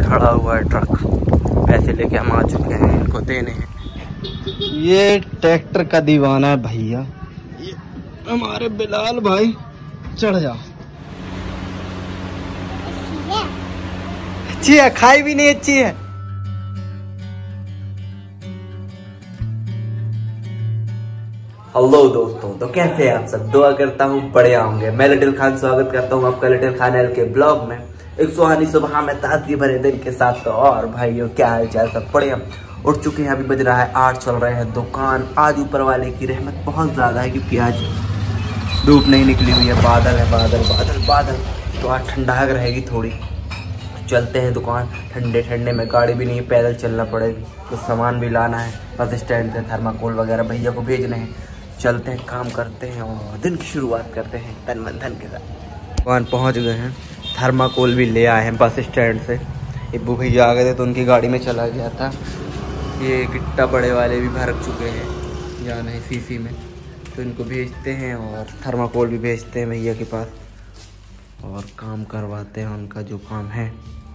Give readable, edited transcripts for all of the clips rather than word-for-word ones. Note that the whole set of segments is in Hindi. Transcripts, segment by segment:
खड़ा हुआ है ट्रक, पैसे लेके हम आ चुके हैं, इनको देने हैं। ये ट्रैक्टर का दीवाना है भैया, ये हमारे बिलाल भाई। चढ़ जाओ। अच्छी है, खाई भी नहीं अच्छी है। हेलो दोस्तों, तो कैसे हैं आप सब? दुआ करता हूँ बढ़िया होंगे। मैं लिटिल खान स्वागत करता हूँ आपका लिटिल खान एल के ब्लॉग में। एक सुहानी सुबह में ताजगी भरे दिन के साथ। तो और भाइयों क्या हाल चाल? सब बढ़िया। उठ चुके हैं, अभी बज रहा है 8, चल रहे हैं दुकान। आज ऊपर वाले की रहमत बहुत ज़्यादा है क्योंकि आज धूप नहीं निकली हुई है, बादल है, बादल बादल बादल। तो आज ठंडक रहेगी थोड़ी। चलते हैं दुकान। ठंडे ठंडे में गाड़ी भी नहीं, पैदल चलना पड़ेगी। कुछ सामान भी लाना है, बस स्टैंड से थर्माकोल वगैरह भैया को भेजने हैं। चलते हैं, काम करते हैं और दिन की शुरुआत करते हैं तन मन धन के साथ। दुकान पहुंच गए हैं, थर्माकोल भी ले आए हैं बस स्टैंड से। इब्बू भैया आ गए थे तो उनकी गाड़ी में चला गया था। ये गिट्टा बड़े वाले भी भर चुके हैं, जाना है सीसी में, तो इनको भेजते हैं और थर्माकोल भी भेजते हैं भैया के पास और काम करवाते हैं उनका जो काम है।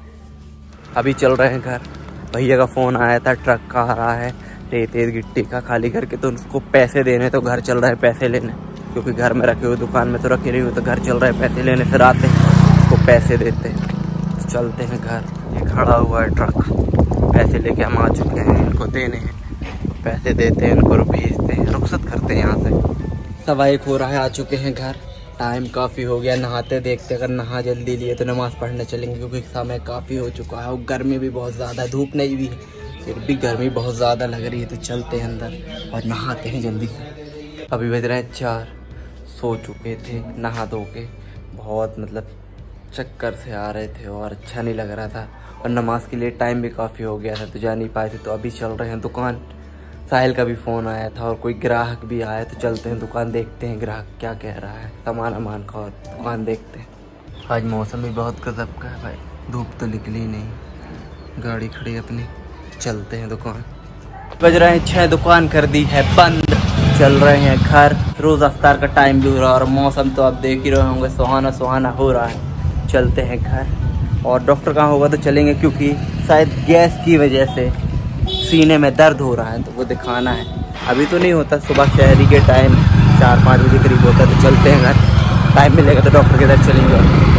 अभी चल रहे हैं घर। भैया का फ़ोन आया था, ट्रक का आ रहा है रेत गिट्टी का खाली करके, तो उसको पैसे देने। तो घर चल रहा है पैसे लेने, क्योंकि घर में रखे हुए दुकान में तो रखे नहीं हुए, तो घर चल रहा है पैसे लेने। फिर आते हैं उसको पैसे देते हैं, तो चलते हैं घर। ये खड़ा हुआ है ट्रक, पैसे लेके हम आ चुके हैं, इनको देने हैं। पैसे देते हैं, इनको भेजते हैं, रुखसत करते हैं यहाँ से। 1:15 हो रहा है, आ चुके हैं घर। टाइम काफ़ी हो गया, नहाते देखते, अगर नहा जल्दी लिए तो नमाज़ पढ़ने चलेंगे, क्योंकि समय काफ़ी हो चुका है और गर्मी भी बहुत ज़्यादा है। धूप नहीं भी है, फिर भी गर्मी बहुत ज़्यादा लग रही है। तो चलते हैं अंदर और नहाते हैं जल्दी से। अभी बज रहे हैं 4, सो चुके थे नहा धो के। बहुत मतलब चक्कर से आ रहे थे और अच्छा नहीं लग रहा था, और नमाज के लिए टाइम भी काफ़ी हो गया था तो जा नहीं पाए थे। तो अभी चल रहे हैं दुकान। साहिल का भी फ़ोन आया था और कोई ग्राहक भी आया, तो चलते हैं दुकान, देखते हैं ग्राहक क्या कह रहा है, सामान अमान का, और दुकान देखते हैं। आज मौसम भी बहुत गजब का है भाई, धूप तो निकली नहीं। गाड़ी खड़ी अपनी, चलते हैं दुकान। बज रहे हैं 6, दुकान कर दी है बंद। चल रहे हैं घर। रोज़ अफ्तार का टाइम भी हो रहा है और मौसम तो आप देख ही रहे होंगे, सुहाना सुहाना हो रहा है। चलते हैं घर। और डॉक्टर कहाँ होगा तो चलेंगे, क्योंकि शायद गैस की वजह से सीने में दर्द हो रहा है, तो वो दिखाना है। अभी तो नहीं होता, सुबह शहरी के टाइम 4-5 बजे करीब होता है। तो चलते हैं घर, टाइम मिलेगा तो डॉक्टर के साथ चलेंगे।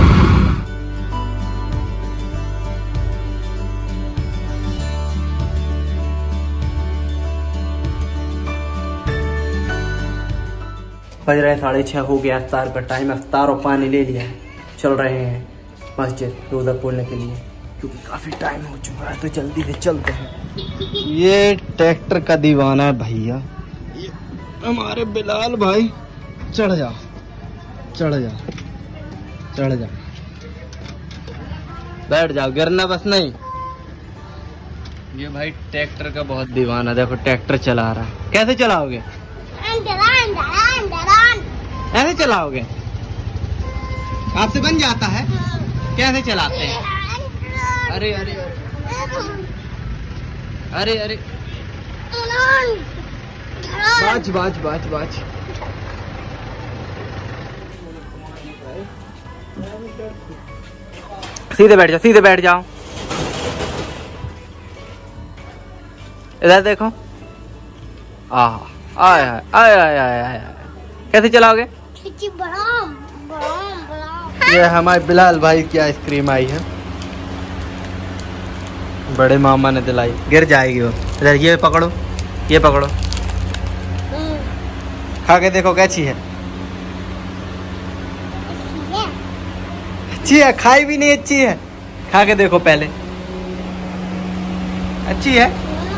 बज रहे हैं 6:30 हो गया, अफ्तार का टाइम। अफ्तार और पानी ले लिया है, चल रहे हैं मस्जिद रोज़ा खोलने के लिए, क्योंकि काफ़ी टाइम हो चुका है। तो जल्दी से चलते हैं। ये ट्रैक्टर का दीवाना है भैया, ये हमारे बिलाल भाई। चढ़ जाओ, चढ़ जाओ, चढ़ जाओ, बैठ जाओ, गिरना बस नहीं। ये भाई ट्रैक्टर का बहुत दीवाना, देखो ट्रैक्टर चला रहा है। कैसे चलाओगे? ऐसे चलाओगे? आपसे बन जाता है? कैसे चलाते हैं? अरे अरे अरे अरे, बाज बाज बाज बाज। सीधे बैठ जाओ, सीधे बैठ जाओ। इधर देखो। आय आय आय आय आय आय। कैसे चलाओगे? ये हमारे बिलाल भाई की आइसक्रीम आई है, बड़े मामा ने दिलाई। गिर जाएगी वो। इधर ये पकड़ो, ये पकड़ो, खा के देखो कैसी है। अच्छी है, खाई भी नहीं अच्छी है, खा के देखो पहले। अच्छी है।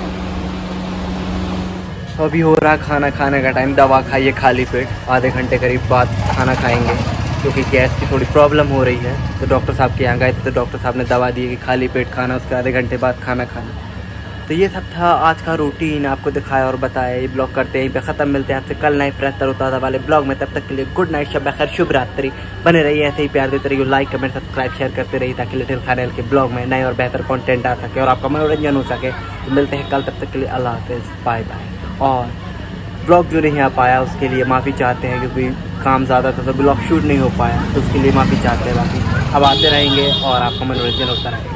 तो अभी हो रहा खाना खाने का टाइम। दवा खाइए खाली पेट, आधे घंटे करीब बाद खाना खाएंगे, क्योंकि गैस की थोड़ी प्रॉब्लम हो रही है। तो डॉक्टर साहब के यहाँ गए थे, तो डॉक्टर साहब ने दवा दी कि खाली पेट खाना, उसके आधे घंटे बाद खाना खाना। तो ये सब था आज का रूटीन, आपको दिखाया और बताया। ये ब्लॉग करते हैं यहीं पे ख़त्म। मिलते हैं आपसे कल नए फ्रेश तरोताज़ा वाले ब्लॉग में। तब तक के लिए गुड नाइट, शब खैर, शुभ रात्रि। बने रहिए ऐसे ही, प्यार देते रहिए, लाइक कमेंट सब्सक्राइब शेयर करते रहिए, ताकि लिटिल खान एल के ब्लॉग में नए और बेहतर कंटेंट आ सके और आपका मनोरंजन हो सके। तो मिलते हैं कल, तब तक के लिए अल्लाह हाफ़िज़, बाय बाय। और ब्लॉग जो नहीं आ पाया उसके लिए माफ़ी चाहते हैं, क्योंकि काम ज़्यादा था तो ब्लॉग शूट नहीं हो पाया, तो उसके लिए माफ़ी चाहते हैं। बाकी अब आते रहेंगे और आपका मनोरंजन होता रहेगा।